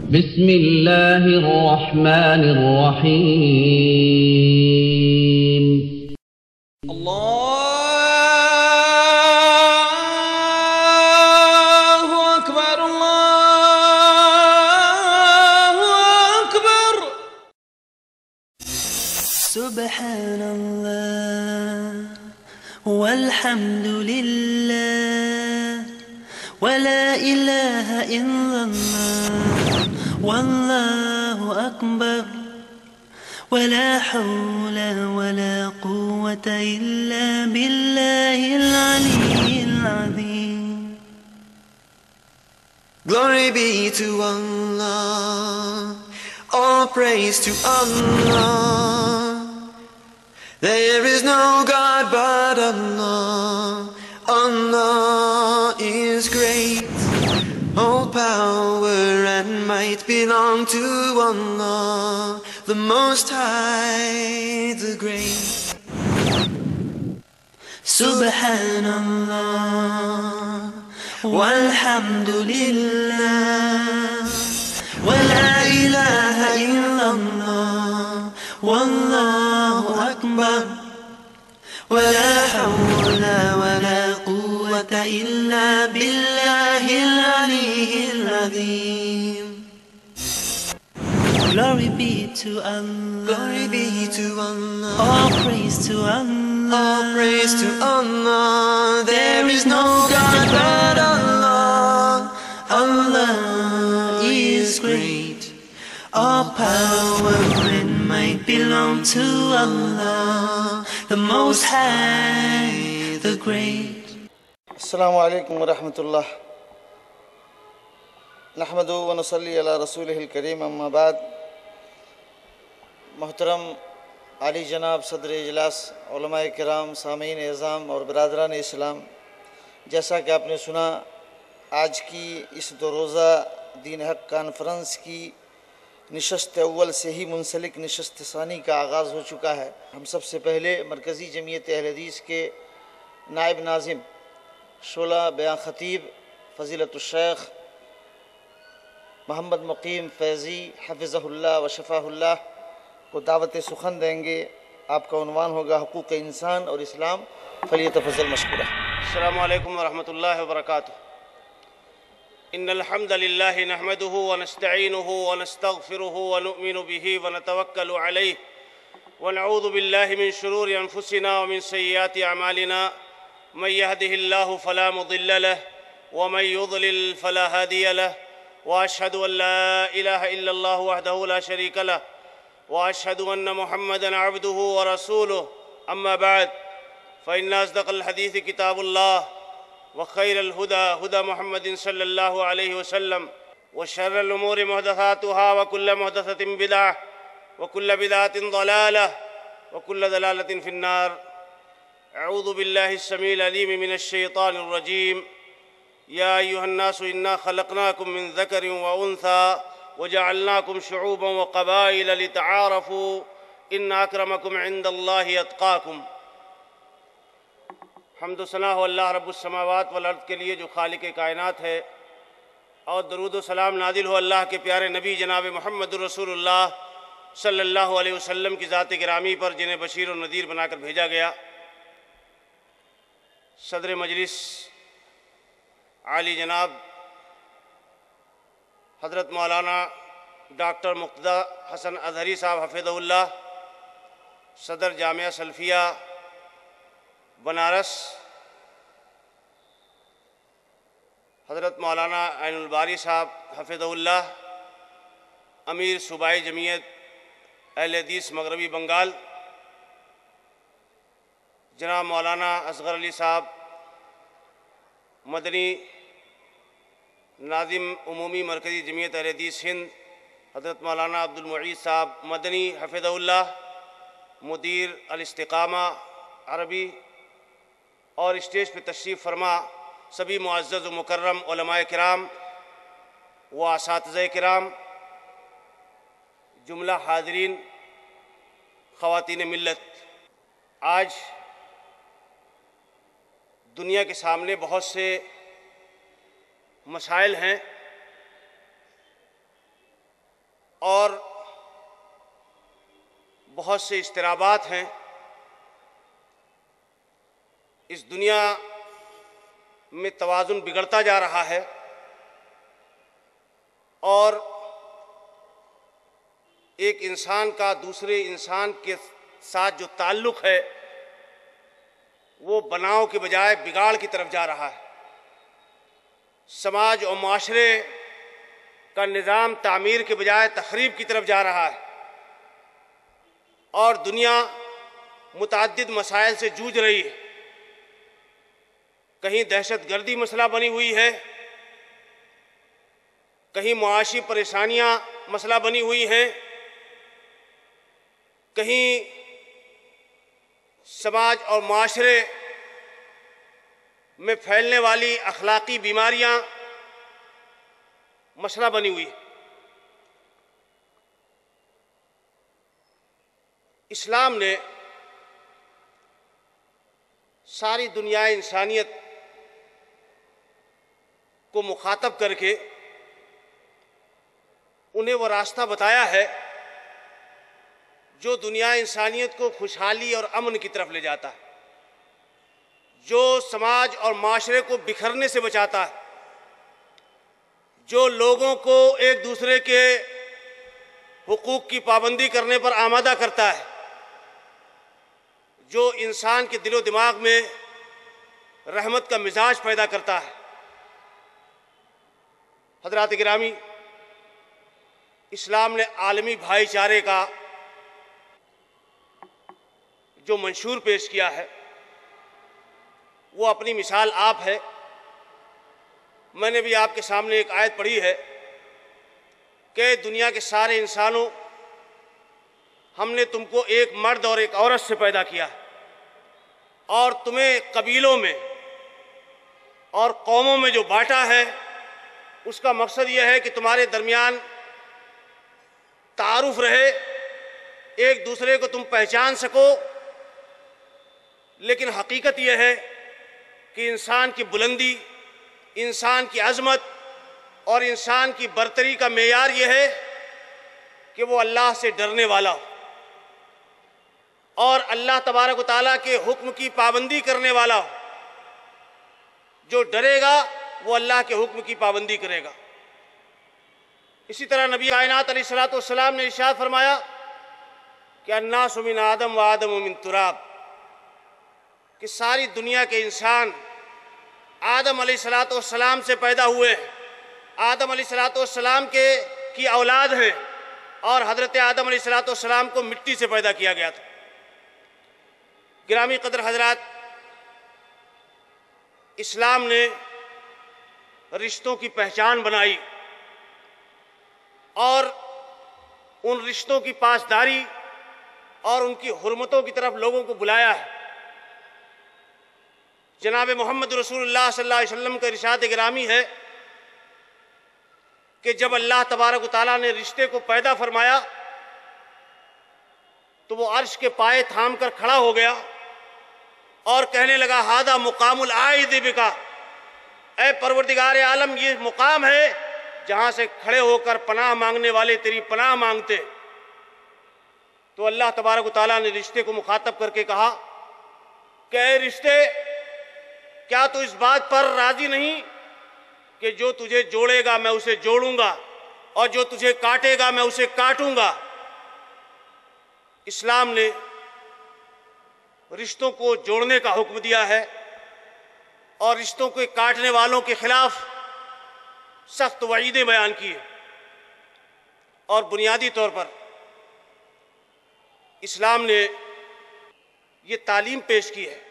بسم الله الرحمن الرحيم. الله أكبر الله أكبر. سبحان الله والحمد لله ولا إله إلا الله والله أكبر ولا حول ولا قوة إلا بالله العلي العظيم. Glory be to Allah, all praise to Allah. There is no God but Allah. Allah is great. All power and might belong to Allah, the Most High, the Great. Subhanallah walhamdulillah wa la ilaha illallah wallahu akbar wa la hawla wa la quwwata illa billahil aliyyil azim. Glory be to Allah, glory be to Allah, all praise to Allah, all praise to Allah. There is no God but Allah. Allah is great. All power and might belong to Allah, the Most High, the Great. السلام عليكم ورحمة الله. نحمد و نصلي على رسوله الكريم. اما بعد. محترم علی جناب صدر اجلاس، علماء کرام، سامعین اعظام اور برادران اسلام، جیسا کہ آپ نے سنا، آج کی اس دو روزہ دین حق کانفرنس کی نشست اول سے ہی منسلک نشست ثانی کا آغاز ہو چکا ہے. ہم سب سے پہلے مرکزی جمعیت اہل حدیث کے نائب ناظم شعلہ بیان خطیب فضیلت الشیخ محمد مقیم فیضی حفظہ اللہ و شفاہ اللہ کو دعوت سخن دیں گے. آپ کا عنوان ہوگا حقوق انسان اور اسلام. فلیتفضل مشکورہ. السلام علیکم ورحمۃ اللہ وبرکاتہ. ان الحمد للہ نحمده ونستعینه ونستغفره ونؤمن به ونتوکل علیہ ونعوذ باللہ من شرور انفسنا ومن سیئات اعمالنا. من يهده الله فلا مضل له ومن يضلل فلا هادي له واشهد ان لا اله الا الله وحده لا شريك له واشهد ان محمدا عبده ورسوله. اما بعد فان اصدق الحديث كتاب الله وخير الهدى هدى محمد صلى الله عليه وسلم وشر الامور محدثاتها وكل محدثة بدعة وكل بدعة ضلالة وكل ضلالة في النار. اعوذ بالله السميع العليم من الشيطان الرجيم. يا ايها الناس انا خلقناكم من ذكر وانثى وجعلناكم شعوبا وقبائل لتعارفوا ان اکرمکم عند اللہ اتقاکم. حمد و ثنا ہو اللہ رب السماوات والارض کے لیے جو خالق کائنات ہے، اور درود و سلام نازل ہو اللہ کے پیارے نبی جناب محمد رسول اللہ صلی اللہ علیہ وسلم کی ذات گرامی پر، جنہیں بشیر و نذیر بنا کر بھیجا گیا. صدر مجلس عالی جناب حضرت مولانا ڈاکٹر مقتدی حسن اظہری صاحب حفظہ اللہ، صدر جامعہ سلفیہ بنارس، حضرت مولانا عین الباری صاحب حفظہ اللہ، امیر صوبائی جمعیت اہل حدیث مغربی بنگال، جناب مولانا اصغر علی صاحب مدنی ناظم عمومی مرکزی جمعیت اہل حدیث ہند، حضرت مولانا عبد المعید صاحب مدنی حفظہ اللہ، مدیر الاستقامہ عربی، اور اسٹیج پہ تشریف فرما سبھی معزز و مکرم علماء کرام و اساتذہ کرام، جملہ حاضرین، خواتین ملت. آج دنیا کے سامنے بہت سے مسائل ہیں اور بہت سے اضطرابات ہیں۔ اس دنیا میں توازن بگڑتا جا رہا ہے، اور ایک انسان کا دوسرے انسان کے ساتھ جو تعلق ہے وہ بناؤ کے بجائے بگاڑ کی طرف جا رہا ہے۔ سماج اور معاشرے کا نظام تعمیر کے بجائے تخریب کی طرف جا رہا ہے، اور دنیا متعدد مسائل سے جوجھ رہی ہے۔ کہیں دہشت گردی مسئلہ بنی ہوئی ہے، کہیں معاشی پریشانیاں مسئلہ بنی ہوئی ہیں، کہیں سماج اور معاشرے میں پھیلنے والی اخلاقی بیماریاں مسئلہ بنی ہوئی۔ اسلام نے ساری دنیا انسانیت کو مخاطب کر کے انہیں وہ راستہ بتایا ہے جو دنیا انسانیت کو خوشحالی اور امن کی طرف لے جاتا ہے، جو سماج اور معاشرے کو بکھرنے سے بچاتا ہے، جو لوگوں کو ایک دوسرے کے حقوق کی پابندی کرنے پر آمادہ کرتا ہے، جو انسان کے دل و دماغ میں رحمت کا مزاج پیدا کرتا ہے۔ حضرات گرامی، اسلام نے عالمی بھائی چارے کا جو منشور پیش کیا ہے وہ اپنی مثال آپ ہے۔ میں نے بھی آپ کے سامنے ایک آیت پڑھی ہے کہ دنیا کے سارے انسانوں، ہم نے تم کو ایک مرد اور ایک عورت سے پیدا کیا، اور تمہیں قبیلوں میں اور قوموں میں جو بانٹا ہے اس کا مقصد یہ ہے کہ تمہارے درمیان تعارف رہے، ایک دوسرے کو تم پہچان سکو۔ لیکن حقیقت یہ ہے کہ انسان کی بلندی، انسان کی عظمت اور انسان کی برتری کا معیار یہ ہے کہ وہ اللہ سے ڈرنے والا ہو، اور اللہ تبارک و تعالیٰ کے حکم کی پابندی کرنے والا ہو۔ جو ڈرے گا وہ اللہ کے حکم کی پابندی کرے گا۔ اسی طرح نبی کائنات علیہ السلام نے ارشاد فرمایا کہ الناس من آدم و آدم من تراب، کہ ساری دنیا کے انسان آدم علیہ السلام سے پیدا ہوئے ہیں، آدم علیہ السلام کی اولاد ہیں، اور حضرت آدم علیہ السلام کو مٹی سے پیدا کیا گیا تھا۔ گرامی قدر حضرات، اسلام نے رشتوں کی پہچان بنائی اور ان رشتوں کی پاسداری اور ان کی حرمتوں کی طرف لوگوں کو بلایا ہے۔ جناب محمد رسول اللہ صلی اللہ علیہ وسلم کا ارشاد گرامی ہے کہ جب اللہ تبارک و تعالیٰ نے رشتے کو پیدا فرمایا تو وہ عرش کے پائے تھام کر کھڑا ہو گیا اور کہنے لگا ھذا مقام العائد بکا، اے پروردگار عالم، یہ مقام ہے جہاں سے کھڑے ہو کر پناہ مانگنے والے تیری پناہ مانگتے۔ تو اللہ تبارک و تعالیٰ نے رشتے کو مخاطب کر کے کہا کہ اے رشتے، کیا تو اس بات پر راضی نہیں کہ جو تجھے جوڑے گا میں اسے جوڑوں گا، اور جو تجھے کاٹے گا میں اسے کاٹوں گا۔ اسلام نے رشتوں کو جوڑنے کا حکم دیا ہے اور رشتوں کو کاٹنے والوں کے خلاف سخت وعیدیں بیان کی ہیں۔ اور بنیادی طور پر اسلام نے یہ تعلیم پیش کی ہے۔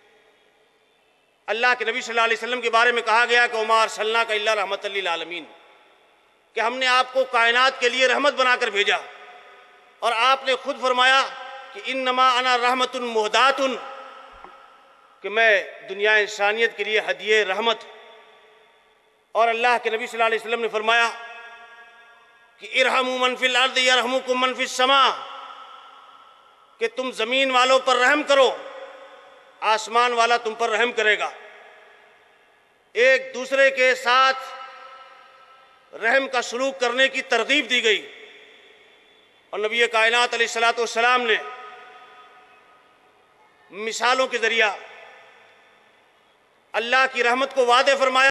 اللہ کے نبی صلی اللہ علیہ وسلم کے بارے میں کہا گیا کہ وما ارسلناک الا رحمۃ للعالمین، کہ ہم نے آپ کو کائنات کے لیے رحمت بنا کر بھیجا، اور آپ نے خود فرمایا کہ انما انا رحمت مہدات، کہ میں دنیا انسانیت کے لیے ہدیہ رحمت۔ اور اللہ کے نبی صلی اللہ علیہ وسلم نے فرمایا کہ ارحموا من فی الارض یرحمکم من فی السماء، کہ تم زمین والوں پر رحم کرو، آسمان والا تم پر رحم کرے گا۔ ایک دوسرے کے ساتھ رحم کا سلوک کرنے کی ترغیب دی گئی، اور نبی کائنات علیہ السلام نے مثالوں کے ذریعہ اللہ کی رحمت کو وعدے فرمایا